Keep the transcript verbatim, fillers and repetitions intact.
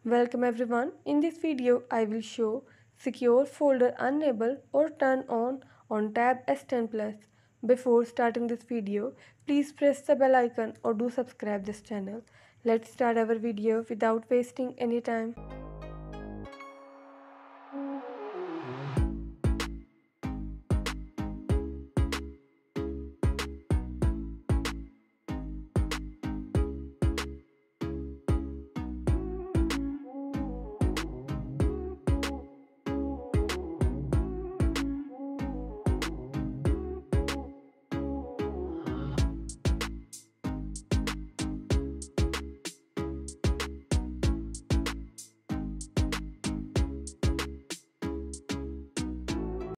Welcome everyone. In this video, I will show secure folder enable or turn on on Tab S ten Plus. Before starting this video, please press the bell icon or do subscribe this channel. Let's start our video without wasting any time.